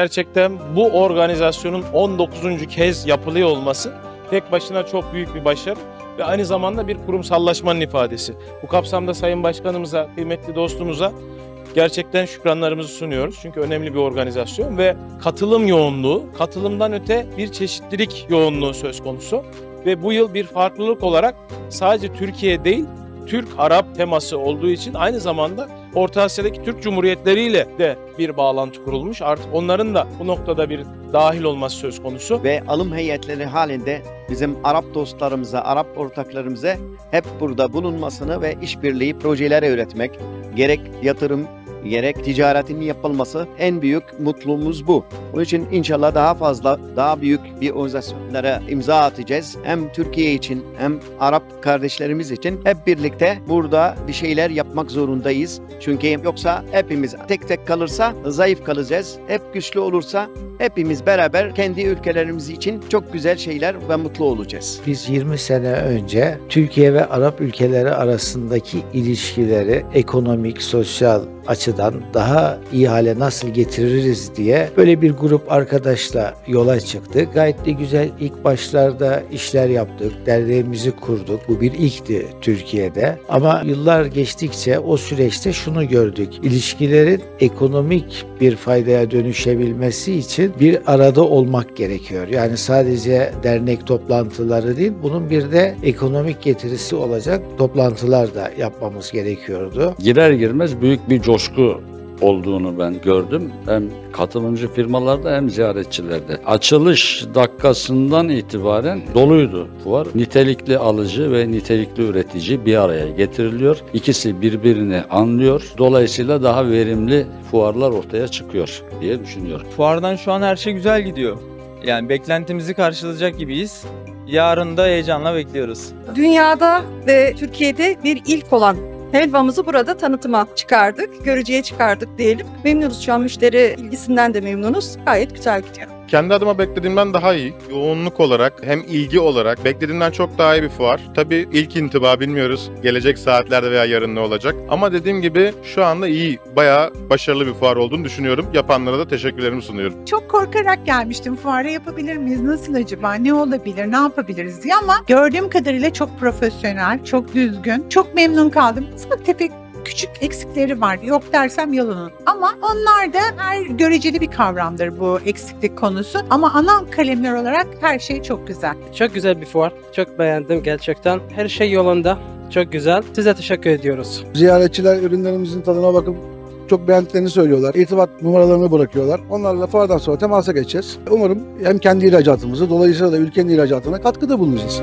Gerçekten bu organizasyonun 19. kez yapılıyor olması tek başına çok büyük bir başarı ve aynı zamanda bir kurumsallaşmanın ifadesi. Bu kapsamda Sayın Başkanımıza, kıymetli dostumuza gerçekten şükranlarımızı sunuyoruz. Çünkü önemli bir organizasyon ve katılım yoğunluğu, katılımdan öte bir çeşitlilik yoğunluğu söz konusu. Ve bu yıl bir farklılık olarak sadece Türkiye değil, Türk-Arap teması olduğu için aynı zamanda Orta Asya'daki Türk Cumhuriyetleriyle de bir bağlantı kurulmuş. Artık onların da bu noktada bir dahil olması söz konusu. Ve alım heyetleri halinde bizim Arap dostlarımıza, Arap ortaklarımıza hep burada bulunmasını ve işbirliği projeleri üretmek, gerek yatırım, gerek ticaretin yapılması en büyük mutluluğumuz bu. Onun için inşallah daha fazla, daha büyük bir organizasyonlara imza atacağız. Hem Türkiye için hem Arap kardeşlerimiz için hep birlikte burada bir şeyler yapmak zorundayız. Çünkü yoksa hepimiz tek tek kalırsa zayıf kalacağız. Hep güçlü olursa hepimiz beraber kendi ülkelerimiz için çok güzel şeyler ve mutlu olacağız. Biz 20 sene önce Türkiye ve Arap ülkeleri arasındaki ilişkileri ekonomik, sosyal açıdan daha iyi hale nasıl getiririz diye böyle bir grup arkadaşla yola çıktık. Gayet de güzel ilk başlarda işler yaptık, derneğimizi kurduk. Bu bir ilkti Türkiye'de. Ama yıllar geçtikçe o süreçte şunu gördük. İlişkilerin ekonomik bir faydaya dönüşebilmesi için bir arada olmak gerekiyor. Yani sadece dernek toplantıları değil, bunun bir de ekonomik getirisi olacak toplantılar da yapmamız gerekiyordu. Girer girmez büyük bir coşku olduğunu ben gördüm. Hem katılımcı firmalarda hem ziyaretçilerde. Açılış dakikasından itibaren doluydu fuar. Nitelikli alıcı ve nitelikli üretici bir araya getiriliyor. İkisi birbirini anlıyor. Dolayısıyla daha verimli fuarlar ortaya çıkıyor diye düşünüyorum. Fuardan şu an her şey güzel gidiyor. Yani beklentimizi karşılayacak gibiyiz. Yarın da heyecanla bekliyoruz. Dünyada ve Türkiye'de bir ilk olan helvamızı burada tanıtıma çıkardık, görücüye çıkardık diyelim. Memnunuz, şu an müşteri ilgisinden de memnunuz. Gayet güzel gidiyor. Kendi adıma beklediğimden daha iyi. Yoğunluk olarak hem ilgi olarak beklediğimden çok daha iyi bir fuar. Tabii ilk intiba bilmiyoruz. Gelecek saatlerde veya yarın ne olacak. Ama dediğim gibi şu anda iyi, bayağı başarılı bir fuar olduğunu düşünüyorum. Yapanlara da teşekkürlerimi sunuyorum. Çok korkarak gelmiştim. Fuara yapabilir miyiz? Nasıl acaba? Ne olabilir? Ne yapabiliriz diye ama gördüğüm kadarıyla çok profesyonel, çok düzgün. Çok memnun kaldım. Ufak tefek küçük eksikleri var. Yok dersem yalan. Ama onlar da her göreceli bir kavramdır bu eksiklik konusu. Ama ana kalemler olarak her şey çok güzel. Çok güzel bir fuar. Çok beğendim gerçekten. Her şey yolunda. Çok güzel. Size teşekkür ediyoruz. Ziyaretçiler ürünlerimizin tadına bakıp çok beğendiklerini söylüyorlar. İrtibat numaralarını bırakıyorlar. Onlarla fuardan sonra temasa geçeceğiz. Umarım hem kendi ihracatımızı, dolayısıyla da ülkenin ihracatına katkıda bulunacağız.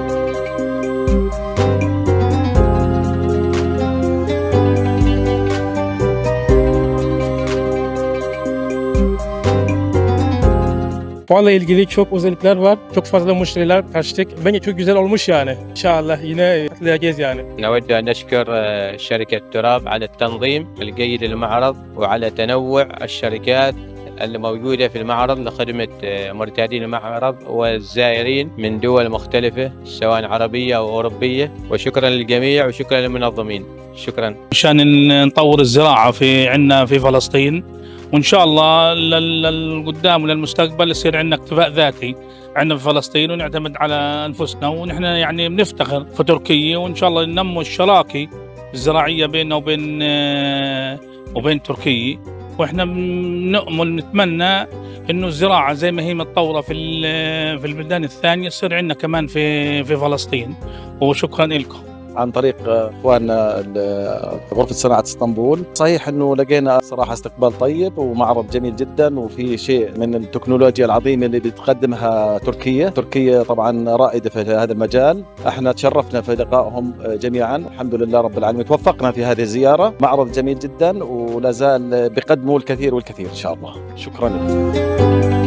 Fuarla ilgili çok özellikler var. Çok fazla müşteriler kaçtık. Bence çok güzel olmuş yani. İnşallah yine katılacağız yani. نود أن أشكر شركة تراب على التنظيم الجيد للمعرض وعلى تنوع الشركات الموجودة في المعرض لخدمة مرتادين المعرض والزائرين من دول مختلفة سواء عربية أو أوروبية وشكرا للجميع وشكرا للمنظمين. شكرا. عشان نطور الزراعة عندنا في فلسطين وإن شاء الله للقدام وللمستقبل يصير عندنا اكتفاء ذاتي عندنا في فلسطين ونعتمد على أنفسنا ونحن يعني بنفتخر في تركيا وإن شاء الله ننمو الشراكة الزراعية بيننا وبين تركيا وإحنا بنأمل نتمنى إنه الزراعة زي ما هي متطورة في البلدان الثانية يصير عندنا كمان في فلسطين وشكرا لكم. عن طريق اخواننا غرفه صناعه اسطنبول، صحيح انه لقينا صراحه استقبال طيب ومعرض جميل جدا وفي شيء من التكنولوجيا العظيمه اللي بتقدمها تركيا، تركيا طبعا رائده في هذا المجال، احنا تشرفنا في لقائهم جميعا، الحمد لله رب العالمين توفقنا في هذه الزياره، معرض جميل جدا ولا زال بيقدموا الكثير والكثير ان شاء الله، شكرا لكم.